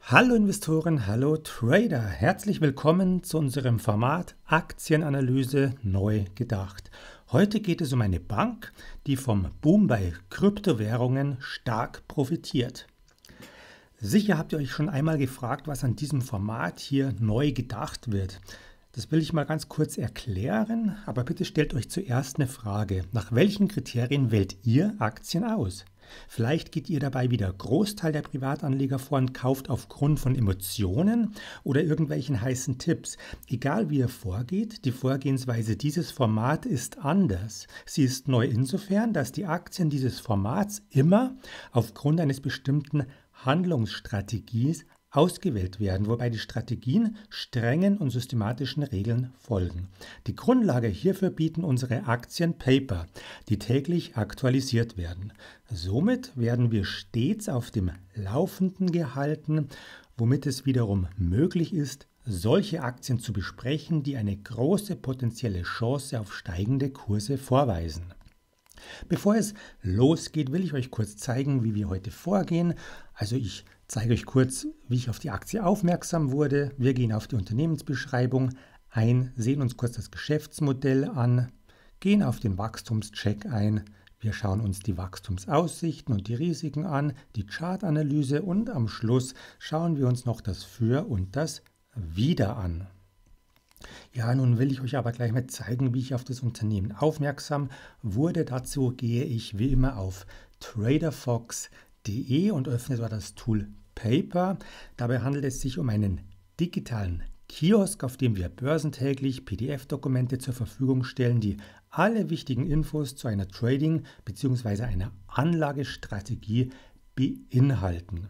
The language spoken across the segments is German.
Hallo Investoren, hallo Trader, herzlich willkommen zu unserem Format Aktienanalyse neu gedacht. Heute geht es um eine Bank, die vom Boom bei Kryptowährungen stark profitiert. Sicher habt ihr euch schon einmal gefragt, was an diesem Format hier neu gedacht wird. Das will ich mal ganz kurz erklären, aber bitte stellt euch zuerst eine Frage. Nach welchen Kriterien wählt ihr Aktien aus? Vielleicht geht ihr dabei wie der Großteil der Privatanleger vor und kauft aufgrund von Emotionen oder irgendwelchen heißen Tipps. Egal wie ihr vorgeht, die Vorgehensweise dieses Formats ist anders. Sie ist neu insofern, dass die Aktien dieses Formats immer aufgrund eines bestimmten Handlungsstrategies ausgewählt werden, wobei die Strategien strengen und systematischen Regeln folgen. Die Grundlage hierfür bieten unsere Aktienpaper, die täglich aktualisiert werden. Somit werden wir stets auf dem Laufenden gehalten, womit es wiederum möglich ist, solche Aktien zu besprechen, die eine große potenzielle Chance auf steigende Kurse vorweisen. Bevor es losgeht, will ich euch kurz zeigen, wie wir heute vorgehen. Also ich zeige euch kurz, wie ich auf die Aktie aufmerksam wurde. Wir gehen auf die Unternehmensbeschreibung ein, sehen uns kurz das Geschäftsmodell an, gehen auf den Wachstumscheck ein. Wir schauen uns die Wachstumsaussichten und die Risiken an, die Chartanalyse und am Schluss schauen wir uns noch das Für und das Wider an. Ja, nun will ich euch aber gleich mal zeigen, wie ich auf das Unternehmen aufmerksam wurde. Dazu gehe ich wie immer auf traderfox.de und öffne dort das Tool Paper. Dabei handelt es sich um einen digitalen Kiosk, auf dem wir börsentäglich PDF-Dokumente zur Verfügung stellen, die alle wichtigen Infos zu einer Trading- bzw. einer Anlagestrategie beinhalten.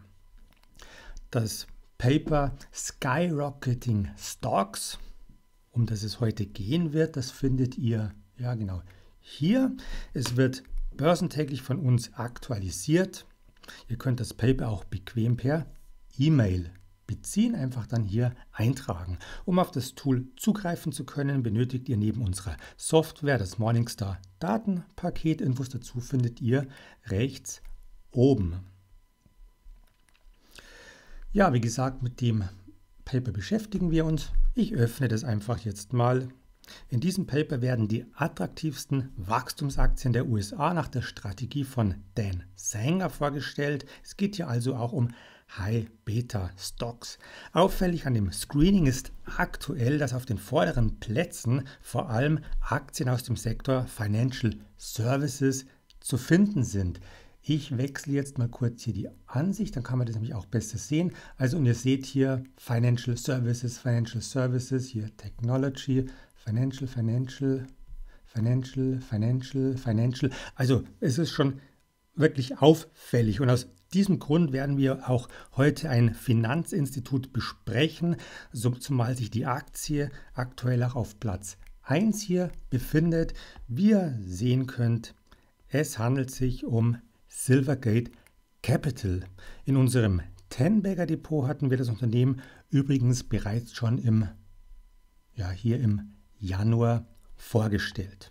Das Paper Skyrocketing Stocks, um das es heute gehen wird, das findet ihr, ja genau, hier. Es wird börsentäglich von uns aktualisiert. Ihr könnt das Paper auch bequem per E-Mail beziehen, einfach dann hier eintragen. Um auf das Tool zugreifen zu können, benötigt ihr neben unserer Software das Morningstar Datenpaket. Infos dazu findet ihr rechts oben. Ja, wie gesagt, mit dem Paper beschäftigen wir uns. Ich öffne das einfach jetzt mal. In diesem Paper werden die attraktivsten Wachstumsaktien der USA nach der Strategie von Dan Sanger vorgestellt. Es geht hier also auch um High-Beta-Stocks. Auffällig an dem Screening ist aktuell, dass auf den vorderen Plätzen vor allem Aktien aus dem Sektor Financial Services zu finden sind. Ich wechsle jetzt mal kurz hier die Ansicht, dann kann man das nämlich auch besser sehen. Also und ihr seht hier Financial Services, hier Technology, Financial. Also es ist schon wirklich auffällig und aus diesem Grund werden wir auch heute ein Finanzinstitut besprechen, zumal sich die Aktie aktuell auch auf Platz 1 hier befindet. Wie ihr sehen könnt, es handelt sich um Silvergate Capital. In unserem 10-Bagger Depot hatten wir das Unternehmen übrigens bereits schon im Januar vorgestellt.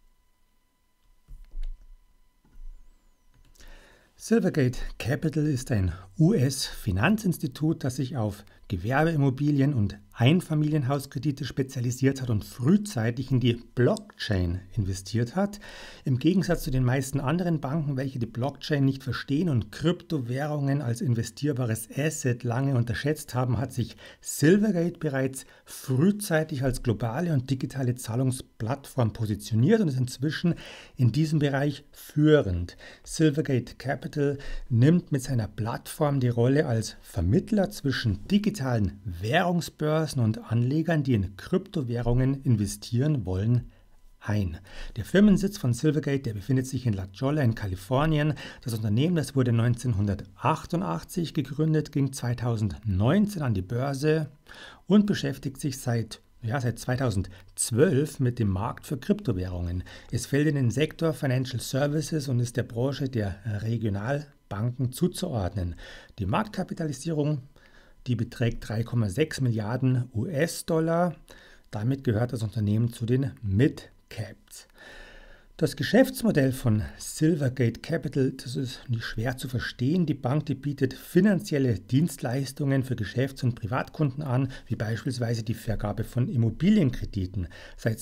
Silvergate Capital ist ein US-Finanzinstitut, das sich auf Gewerbeimmobilien und Einfamilienhauskredite spezialisiert hat und frühzeitig in die Blockchain investiert hat. Im Gegensatz zu den meisten anderen Banken, welche die Blockchain nicht verstehen und Kryptowährungen als investierbares Asset lange unterschätzt haben, hat sich Silvergate bereits frühzeitig als globale und digitale Zahlungsplattform positioniert und ist inzwischen in diesem Bereich führend. Silvergate Capital nimmt mit seiner Plattform die Rolle als Vermittler zwischen digitalen Währungsbörsen und Anlegern, die in Kryptowährungen investieren wollen, ein. Der Firmensitz von Silvergate, der befindet sich in La Jolla in Kalifornien. Das Unternehmen, das wurde 1988 gegründet, ging 2019 an die Börse und beschäftigt sich seit 2012 mit dem Markt für Kryptowährungen. Es fällt in den Sektor Financial Services und ist der Branche der Regionalbanken zuzuordnen. Die Marktkapitalisierung, die beträgt 3,6 Milliarden US-Dollar. Damit gehört das Unternehmen zu den Mid-Caps. Das Geschäftsmodell von Silvergate Capital, das ist nicht schwer zu verstehen. Die Bank, die bietet finanzielle Dienstleistungen für Geschäfts- und Privatkunden an, wie beispielsweise die Vergabe von Immobilienkrediten. Seit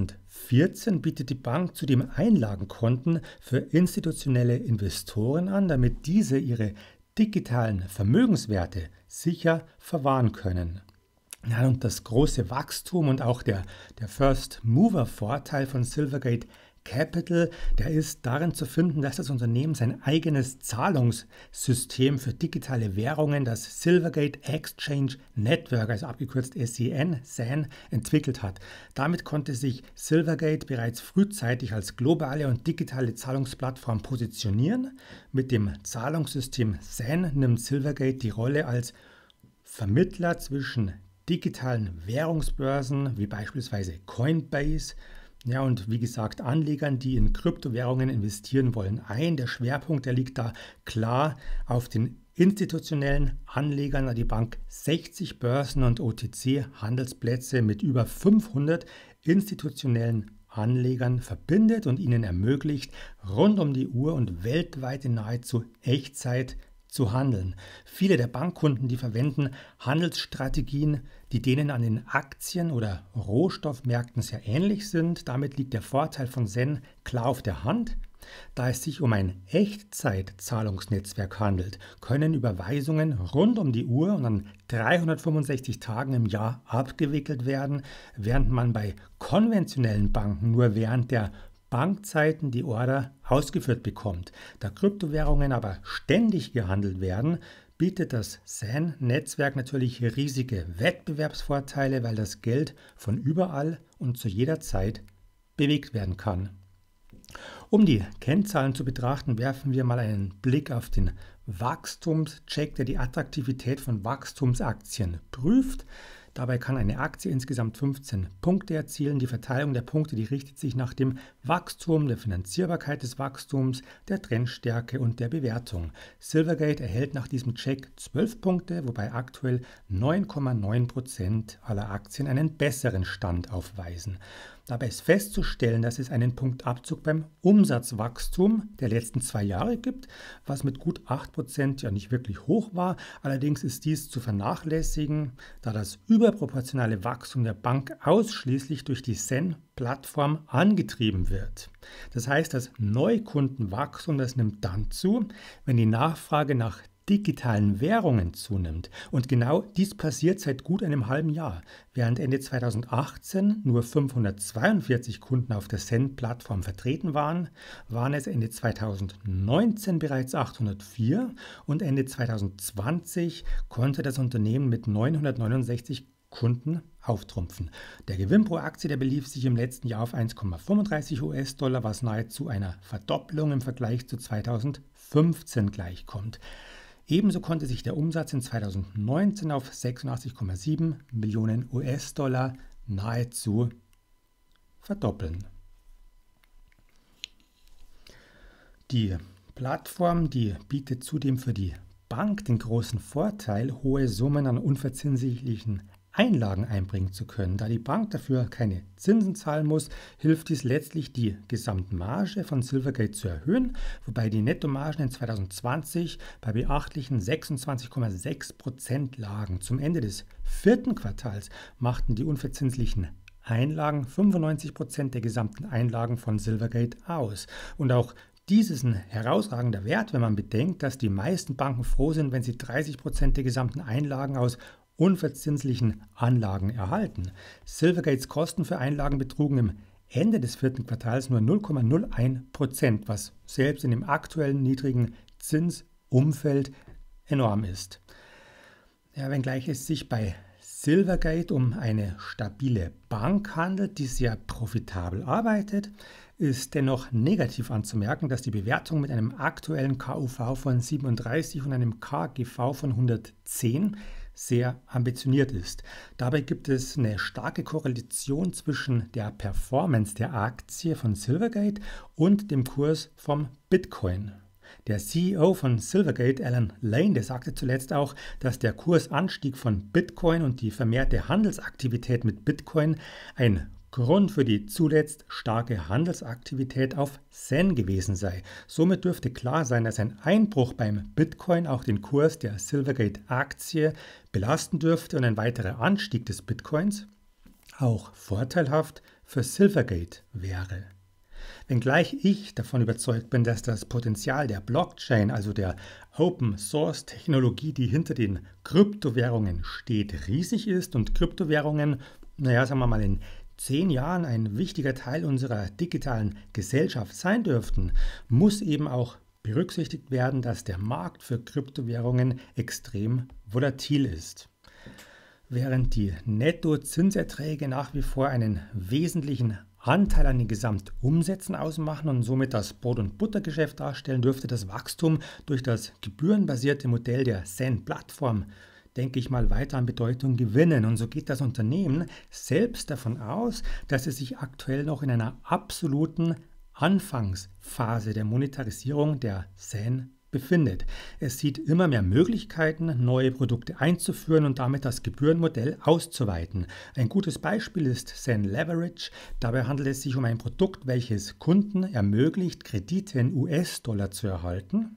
2014 bietet die Bank zudem Einlagenkonten für institutionelle Investoren an, damit diese ihre digitalen Vermögenswerte sicher verwahren können. Ja, und das große Wachstum und auch der First-Mover-Vorteil von Silvergate Capital, der ist darin zu finden, dass das Unternehmen sein eigenes Zahlungssystem für digitale Währungen, das Silvergate Exchange Network, also abgekürzt SEN, entwickelt hat. Damit konnte sich Silvergate bereits frühzeitig als globale und digitale Zahlungsplattform positionieren. Mit dem Zahlungssystem SEN nimmt Silvergate die Rolle als Vermittler zwischen digitalen Währungsbörsen wie beispielsweise Coinbase, ja, und wie gesagt, Anlegern, die in Kryptowährungen investieren wollen, ein. Der Schwerpunkt, der liegt da klar auf den institutionellen Anlegern, da die Bank 60 Börsen und OTC-Handelsplätze mit über 500 institutionellen Anlegern verbindet und ihnen ermöglicht, rund um die Uhr und weltweit in nahezu Echtzeit zu handeln. Viele der Bankkunden, die verwenden Handelsstrategien, die denen an den Aktien- oder Rohstoffmärkten sehr ähnlich sind. Damit liegt der Vorteil von Zen klar auf der Hand. Da es sich um ein Echtzeit-Zahlungsnetzwerk handelt, können Überweisungen rund um die Uhr und an 365 Tagen im Jahr abgewickelt werden, während man bei konventionellen Banken nur während der Bankzeiten die Order ausgeführt bekommt. Da Kryptowährungen aber ständig gehandelt werden, bietet das SEN-Netzwerk natürlich riesige Wettbewerbsvorteile, weil das Geld von überall und zu jeder Zeit bewegt werden kann. Um die Kennzahlen zu betrachten, werfen wir mal einen Blick auf den Wachstumscheck, der die Attraktivität von Wachstumsaktien prüft. Dabei kann eine Aktie insgesamt 15 Punkte erzielen. Die Verteilung der Punkte, die richtet sich nach dem Wachstum, der Finanzierbarkeit des Wachstums, der Trendstärke und der Bewertung. Silvergate erhält nach diesem Check 12 Punkte, wobei aktuell 9,9% aller Aktien einen besseren Stand aufweisen. Dabei ist festzustellen, dass es einen Punktabzug beim Umsatzwachstum der letzten 2 Jahre gibt, was mit gut 8% ja nicht wirklich hoch war. Allerdings ist dies zu vernachlässigen, da das überproportionale Wachstum der Bank ausschließlich durch die SEN-Plattform angetrieben wird. Das heißt, das Neukundenwachstum, das nimmt dann zu, wenn die Nachfrage nach digitalen Währungen zunimmt. Und genau dies passiert seit gut einem halben Jahr. Während Ende 2018 nur 542 Kunden auf der SEN-Plattform vertreten waren, waren es Ende 2019 bereits 804 und Ende 2020 konnte das Unternehmen mit 969 Kunden auftrumpfen. Der Gewinn pro Aktie, der belief sich im letzten Jahr auf 1,35 US-Dollar, was nahezu einer Verdopplung im Vergleich zu 2015 gleichkommt. Ebenso konnte sich der Umsatz in 2019 auf 86,7 Millionen US-Dollar nahezu verdoppeln. Die Plattform, die bietet zudem für die Bank den großen Vorteil, hohe Summen an unverzinslichen Einlagen einbringen zu können. Da die Bank dafür keine Zinsen zahlen muss, hilft dies letztlich, die Gesamtmarge von Silvergate zu erhöhen, wobei die Nettomargen in 2020 bei beachtlichen 26,6% lagen. Zum Ende des 4. Quartals machten die unverzinslichen Einlagen 95% der gesamten Einlagen von Silvergate aus. Und auch dies ist ein herausragender Wert, wenn man bedenkt, dass die meisten Banken froh sind, wenn sie 30% der gesamten Einlagen aus unverzinslichen Anlagen erhalten. Silvergates Kosten für Einlagen betrugen im Ende des 4. Quartals nur 0,01%, was selbst in dem aktuellen niedrigen Zinsumfeld enorm ist. Ja, wenngleich es sich bei Silvergate um eine stabile Bank handelt, die sehr profitabel arbeitet, ist dennoch negativ anzumerken, dass die Bewertung mit einem aktuellen KUV von 37 und einem KGV von 110 sehr ambitioniert ist. Dabei gibt es eine starke Korrelation zwischen der Performance der Aktie von Silvergate und dem Kurs vom Bitcoin. Der CEO von Silvergate, Alan Lane, der sagte zuletzt auch, dass der Kursanstieg von Bitcoin und die vermehrte Handelsaktivität mit Bitcoin ein Grund für die zuletzt starke Handelsaktivität auf Zen gewesen sei. Somit dürfte klar sein, dass ein Einbruch beim Bitcoin auch den Kurs der Silvergate-Aktie belasten dürfte und ein weiterer Anstieg des Bitcoins auch vorteilhaft für Silvergate wäre. Wenngleich ich davon überzeugt bin, dass das Potenzial der Blockchain, also der Open-Source-Technologie, die hinter den Kryptowährungen steht, riesig ist und Kryptowährungen, sagen wir mal, in 10 Jahren ein wichtiger Teil unserer digitalen Gesellschaft sein dürften, muss eben auch berücksichtigt werden, dass der Markt für Kryptowährungen extrem volatil ist. Während die Nettozinserträge nach wie vor einen wesentlichen Anteil an den Gesamtumsätzen ausmachen und somit das Brot- und Buttergeschäft darstellen, dürfte das Wachstum durch das gebührenbasierte Modell der Zen-Plattform, denke ich mal, weiter an Bedeutung gewinnen. Und so geht das Unternehmen selbst davon aus, dass es sich aktuell noch in einer absoluten Anfangsphase der Monetarisierung der Zen befindet. Es sieht immer mehr Möglichkeiten, neue Produkte einzuführen und damit das Gebührenmodell auszuweiten. Ein gutes Beispiel ist Zen Leverage. Dabei handelt es sich um ein Produkt, welches Kunden ermöglicht, Kredite in US-Dollar zu erhalten,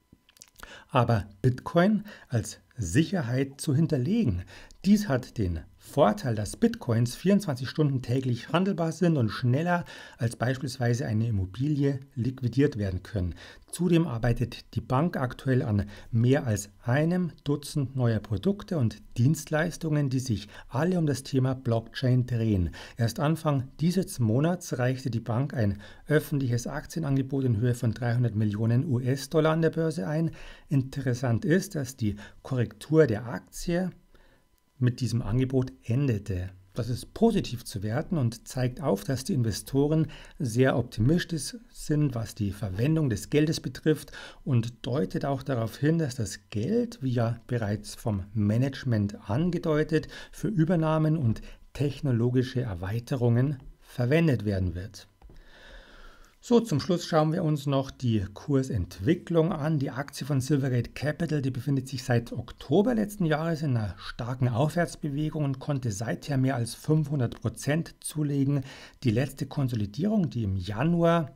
aber Bitcoin als Sicherheit zu hinterlegen. Dies hat den Vorteil, dass Bitcoins 24 Stunden täglich handelbar sind und schneller als beispielsweise eine Immobilie liquidiert werden können. Zudem arbeitet die Bank aktuell an mehr als einem Dutzend neuer Produkte und Dienstleistungen, die sich alle um das Thema Blockchain drehen. Erst Anfang dieses Monats reichte die Bank ein öffentliches Aktienangebot in Höhe von 300 Millionen US-Dollar an der Börse ein. Interessant ist, dass die Korrektur der Aktie mit diesem Angebot endete. Das ist positiv zu werten und zeigt auf, dass die Investoren sehr optimistisch sind, was die Verwendung des Geldes betrifft und deutet auch darauf hin, dass das Geld, wie ja bereits vom Management angedeutet, für Übernahmen und technologische Erweiterungen verwendet werden wird. So, zum Schluss schauen wir uns noch die Kursentwicklung an. Die Aktie von Silvergate Capital, die befindet sich seit Oktober letzten Jahres in einer starken Aufwärtsbewegung und konnte seither mehr als 500% zulegen. Die letzte Konsolidierung, die im Januar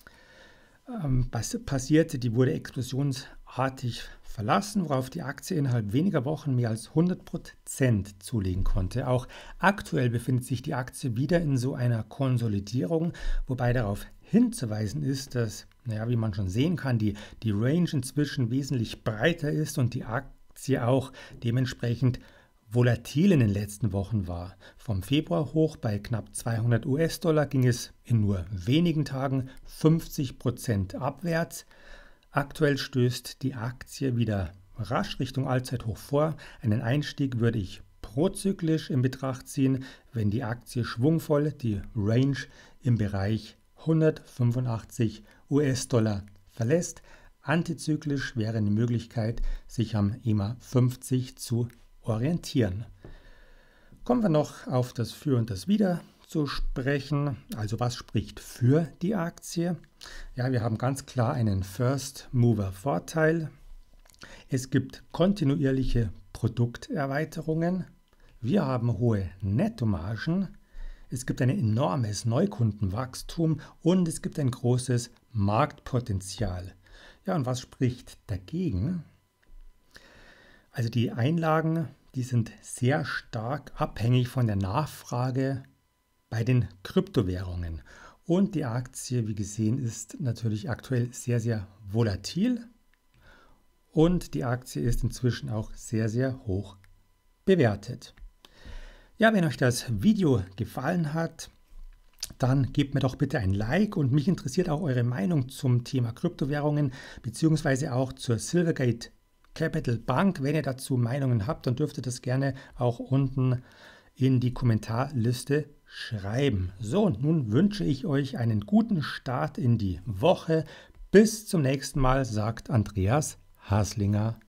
passierte, die wurde explosionsartig verlassen, worauf die Aktie innerhalb weniger Wochen mehr als 100% zulegen konnte. Auch aktuell befindet sich die Aktie wieder in so einer Konsolidierung, wobei darauf hinzuweisen ist, dass, wie man schon sehen kann, die Range inzwischen wesentlich breiter ist und die Aktie auch dementsprechend volatil in den letzten Wochen war. Vom Februar hoch bei knapp 200 US-Dollar ging es in nur wenigen Tagen 50% abwärts. Aktuell stößt die Aktie wieder rasch Richtung Allzeithoch vor. Einen Einstieg würde ich prozyklisch in Betracht ziehen, wenn die Aktie schwungvoll die Range im Bereich 185 US-Dollar verlässt. Antizyklisch wäre eine Möglichkeit, sich am EMA 50 zu orientieren. Kommen wir noch auf das Für und das Wider zu sprechen. Also was spricht für die Aktie? Ja, wir haben ganz klar einen First-Mover-Vorteil. Es gibt kontinuierliche Produkterweiterungen. Wir haben hohe Nettomargen. Es gibt ein enormes Neukundenwachstum und es gibt ein großes Marktpotenzial. Ja, und was spricht dagegen? Also die Einlagen, die sind sehr stark abhängig von der Nachfrage bei den Kryptowährungen. Und die Aktie, wie gesehen, ist natürlich aktuell sehr, sehr volatil. Und die Aktie ist inzwischen auch sehr, sehr hoch bewertet. Ja, wenn euch das Video gefallen hat, dann gebt mir doch bitte ein Like und mich interessiert auch eure Meinung zum Thema Kryptowährungen beziehungsweise auch zur Silvergate Capital Bank. Wenn ihr dazu Meinungen habt, dann dürft ihr das gerne auch unten in die Kommentarliste schreiben. So, und nun wünsche ich euch einen guten Start in die Woche. Bis zum nächsten Mal, sagt Andreas Haslinger.